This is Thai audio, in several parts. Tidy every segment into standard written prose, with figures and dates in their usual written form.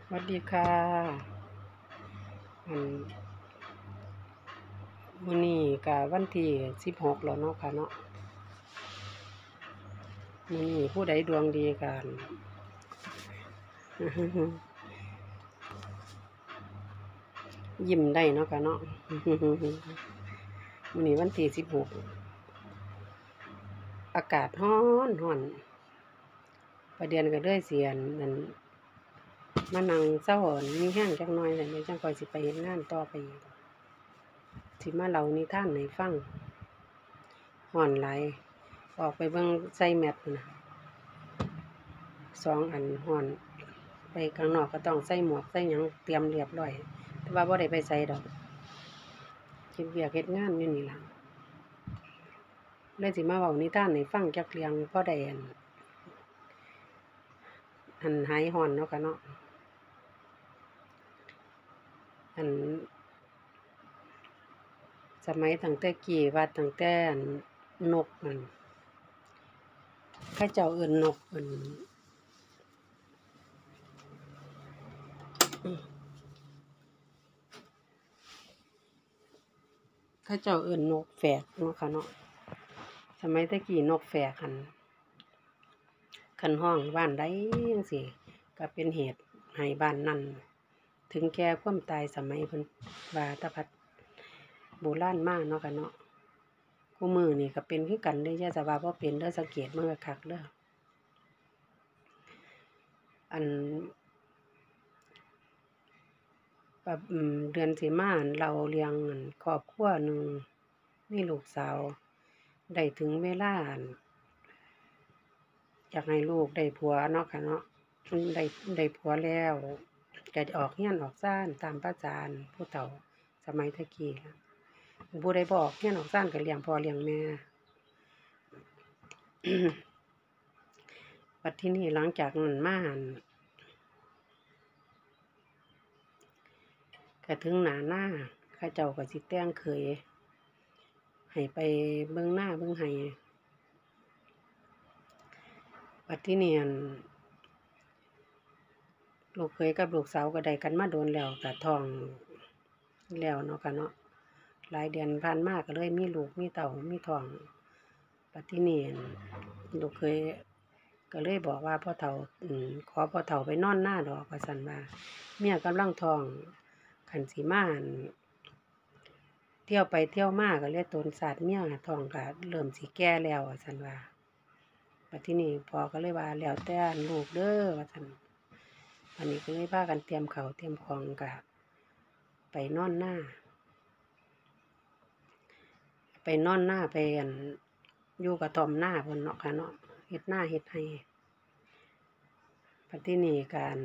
สวัสดีค่ะอันมื้อนี้ก็วันที่16แล้วเนาะค่ะเนาะมื้อนี้ผู้ใดดวงดีกัน ยิ้มได้เนาะค่ะเนาะ มื้อนี้วันที่16อากาศร้อนประเดี๋ยวก็เลยสินั่นมานั่งเซามีแห้งจักหน่อยแล้วเดี๋ยวจังค่อยสิไปเฮ็ดงานต่อไปอีกสิมาเล่านิทานให้ฟังร้อนหลายออกไปเบิ่งใส่แมสพุ่นน่ะ2 อันร้อนไปข้างนอกก็ต้องใส่หมวกใส่หยังเตรียมเรียบร้อยแต่ว่าบ่ได้ไปไสดอกเฮ็ดเวียกเฮ็ดงานอยู่นี่ล่ะเลยสิมาเว้านิทานให้ฟังจักเรื่องพอได้หายร้อนเนาะค่ะเนาะอันสมัยตั้งแต่กี้ว่าตั้งแต่นกนั่นเขาเจ้าเอิ้นนกเขาเจ้าเอิ้นนกแฝกเนาะค่ะเนาะสมัยแต่กี้นกแฝกคันร้องบ้านใดจังซี้ก็เป็นเหตุให้บ้านนั้นถึงแก่ความตายสมัยเพิ่นว่าแตะพัดโบราณมาเนาะค่ะเนาะคุมื้อนี่ก็เป็นคือกันเด้อย่าจะว่าบ่เป็นเด้อสังเกตเบิ่งคักๆเด้ออันเดือนสิมาเล่าเรื่องครอบครัวหนึ่งมีลูกสาวได้ถึงเวลาอยากให้ลูกได้ผัวเนาะค่ะเนาะได้ผัวแล้วก็ออกเฮียนออกซ่านตามประสาผู้เฒ่าสมัยแต่กี้ผู้ใดบ่ออกเฮียนออกซ่านก็เลี้ยงพ่อเลี้ยงแม่ บัดทีนี้หลังจากนั้นมาก็ถึงหน้าเขาเจ้าก็สิแต่งเขยให้ไปเบิ่งหน้าเบิ่งไห้บัดทีนี้ลูกเขยกับลูกสาวก็ได้กันมาโดนแล้วก็ท้องแล้วเนาะค่ะเนาะหลายเดือนผ่านมาก็เลยมีลูกมีเต้ามีท้องบัดทีนี้ลูกเขยก็เลยบอกว่าพ่อเฒ่าขอพ่อเฒ่าไปนอนนาดอกว่าซั่นว่าเมียกำลังท้องคันสิมาเที่ยวไปเที่ยวมาก็เลยตนสาดเมียท้องก็เริ่มสิแก่แล้วว่าซั่นว่าบัดทีนี้พ่อก็เลยว่าแล้วแต่ลูกเด้อว่าซั่นอันนี้ก็เลยพากันเตรียมข้าวเตรียมของก็ไปนอนนาไปอยู่กระท่อมนาเพิ่นเนาะค่ะเนาะเฮ็ดนาเฮ็ดไร่บัดทีนี้การ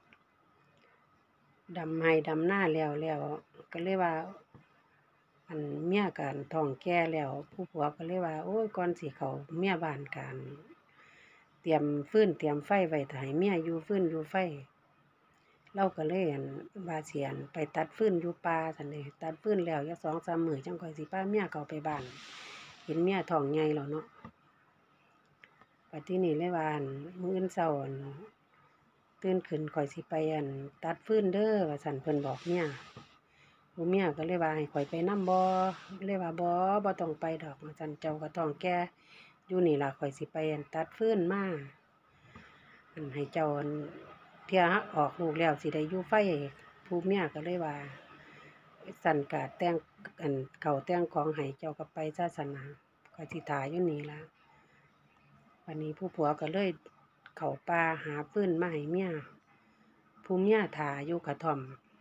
ดำไร่ดำนาแล้วก็เลยว่าเมียก็ท้องแก่แล้วผู้ผัวก็เลยว่าโอ๊ยก่อนสิเข้าเมียบ้านการเตรียมฟืนเตรียมไฟไว้ถ้าให้เมียอยู่ฟืนอยู่ไฟเราก็เลยว่าสิไปตัดฟืนอยู่ป่าซั่นเด้ตัดฟืนแล้วจัก2-3 มื้อจังค่อยสิพาเมียเข้าไปบ้านเห็นเมียท้องใหญ่แล้วเนาะบัดทีนี้เลยว่ามื้ออื่นเช้าตื่นขึ้นข้อยสิไปตัดฟืนเด้อว่าซั่นเพิ่นบอกเมียผู้เมียก็เลยว่าให้ข้อยไปนำบ่เลยว่าบ่ต้องไปดอกว่าซั่นเจ้าก็ท้องแก่อยู่นี่ล่ะข้อยสิไปตัดฟืนมาให้เจ้าเที่ยออกลูกแล้วสิได้อยู่ไฟผู้เมียก็เลยว่าซั่นก็แต่งข้าวแต่งของให้เจ้าก็ไปซะซั่นน่ะข้อยสิท่าอยู่นี่ล่ะวันนี้ผู้ผัวก็เลยเข้าป่าหาฟืนมาให้เมียผู้เมียท่าอยู่กระท่อม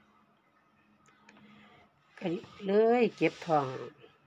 ก็เลยเก็บท้อง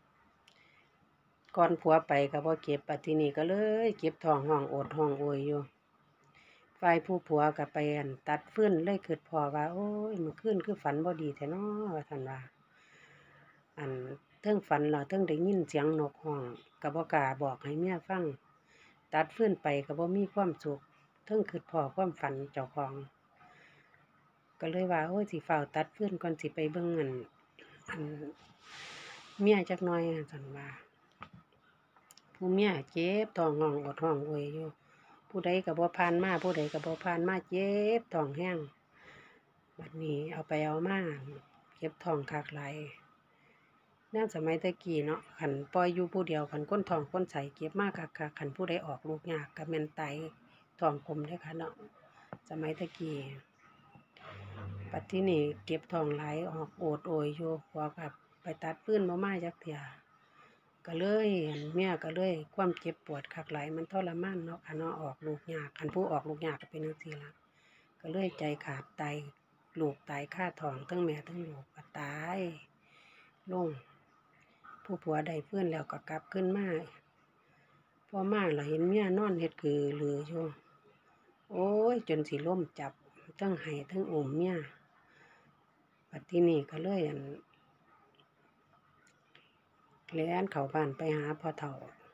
ก่อนผัวไปก็บ่เก็บบัดทีนี้ก็เลยเก็บท้องห้องโอดห้องโอยอยู่ฝ่ายผู้ผัวก็ไปตัดฟืนเลยคิดพ้อว่าโอ๊ยเมื่อคืนคือฝันบ่ดีแท้น้อว่าซั่นว่าเทิงฝันแล้วเทิงได้ยินเสียงนกร้องก็บ่กล้าบอกให้เมียฟังตัดฟืนไปก็บ่มีความสุขเทิงคิดพ้อความฝันเจ้าของก็เลยว่าโอ๊ยสิฟ้าวตัดฟืนก่อนสิไปเบิ่งอันเมียจักหน่อยซั่นว่าผู้เมียเจ็บท้องห้องอดห้องโอยอยู่ผู้ใดก็บ่ผ่านมาผู้ใดก็บ่ผ่านมาเจ็บท้องแรงบัดนี้เอาไปเอามาเก็บท้องคักหลายแนวสมัยตะกี้เนาะคันปล่อยอยู่ผู้เดียวคันคนท้องคนไส้เก็บมาคักๆคันผู้ใดออกลูกยากก็แม่นตายท้องกลมเด้อค่ะเนาะสมัยตะกี้บัดทีนี้เก็บท้องหลายออกโอดโอยอยู่ผัวก็ไปตัดฟืนบ่มาจักเที่ยก็เลยเมียก็เลยความเจ็บปวดคักหลายมันทรมานเนาะค่ะเนาะออกลูกยากคันผู้ออกลูกยากก็เป็นจังซี่ล่ะก็เลยใจขาดตายลูกตายคาท้องทั้งแม่ทั้งลูกก็ตายลงผู้ผัวได้ฟื้นแล้วก็กลับขึ้นมาพอมาแล้วเห็นเมียนอนเฮ็ดคือลืออยู่โอ้ยจนสิล้มจับทั้งให้ทั้งอุ้มเมียบัดทีนี้ก็เลยแล่นเข้าบ้านไปหาพ่อเฒ่า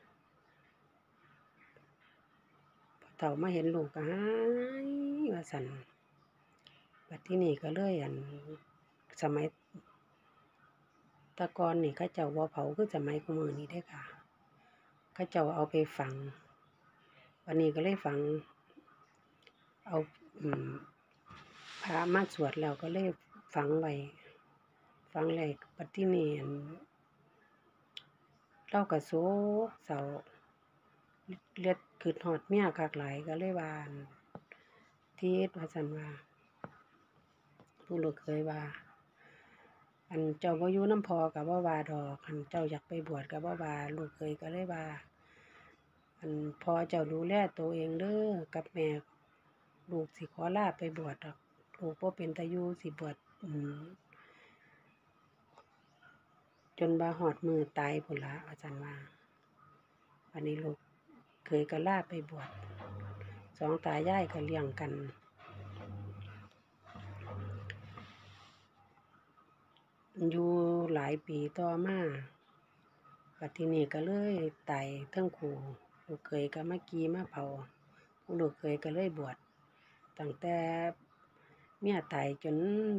มาเห็นลูกก็หายว่าซั่นบัดทีนี้ก็เลยสมัยแตะกอนนี่เขาเจ้าบ่เผาคือสมัยคุมื้อนี้เด้อค่ะเขาเจ้าเอาไปฝังวันนี้ก็เลยฝังเอาพระมาสวดแล้วก็เลยฝังไว้ฝังแล้วบัดทีนี้เราก็โศกเศร้าเลือดขึ้นฮอดเมียคักหลายก็เลยว่าทิดว่าซั่นว่าผู้ลูกเคยว่าเจ้าบ่อยู่นำพ่อก็บ่ว่าดอกคันเจ้าอยากไปบวชก็บ่ว่าลูกเคยก็เลยว่าพ่อเจ้าดูแลตัวเองเด้อกับแม่ลูกสิขอลาไปบวชดอกลูกบ่เป็นตาอยู่สิบวชจนว่าฮอดมื้อตายพุ่นล่ะว่าซั่นว่าอันนี้ลูกเคยก็ลาไปบวชสองตายายก็เลี้ยงกันอยู่หลายปีต่อมาบัดทีนี้ก็เลยตายเทิงคู่ลูกเคยก็มากี่มาเผาลูกเคยก็เลยบวชตั้งแต่เมียตายจน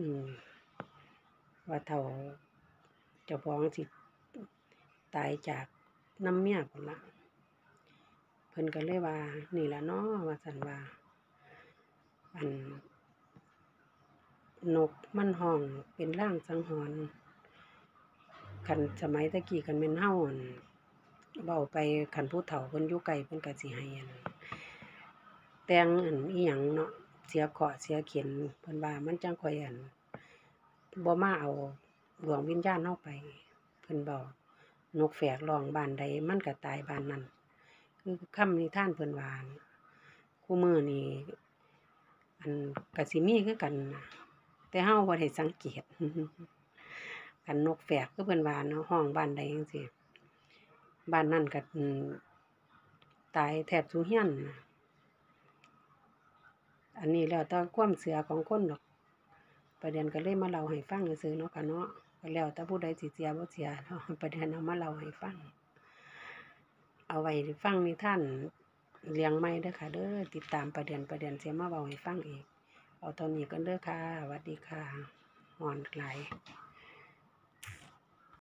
ว่าเฒ่าเจ้าของสิตายจากน้ำเมียพุ่นล่ะเพิ่นก็เลยว่านี่ล่ะเนาะว่าซั่นว่านกมันร้องเป็นลางสังหรณ์คันสมัยตะกี้คันแม่นเฮาเว้าไปคันผู้เฒ่าเพิ่นอยู่ไกลเพิ่นก็สิให้แต่งอิหยังเนาะเสียเคราะห์เสียเข็ญเพิ่นว่ามันจังค่อยบ่มาเอาดวงวิญญาณเฮาไปเพิ่นเว้านกแฝกร้องบ้านใดมันก็ตายบ้านนั้นคือคำนิทานเพิ่นว่าคุมื้อนี้ก็สิมีคือกันนะแต่เฮาบ่ได้สังเกต คันนกแฝกคือเพิ่นว่าเนาะร้องบ้านใดจังซี่บ้านนั้นก็ตายแทบซุเรือนน่ะอันนี้แล้วแต่ความเชื่อของคนดอกประเด็นก็เลยมาเล่าให้ฟังซื่อๆเนาะค่ะเนาะก็แล้วแต่ผู้ใดสิเชื่อบ่เชื่อเนาะประเด็นเอามาเล่าให้ฟังเอาไว้ฟังนิทานเรื่องใหม่เด้อค่ะเด้อติดตามประเด็นสิมาเว้าให้ฟังอีกเอาตอนนี้ก่อนเด้อค่ะสวัสดีค่ะร้อนหลาย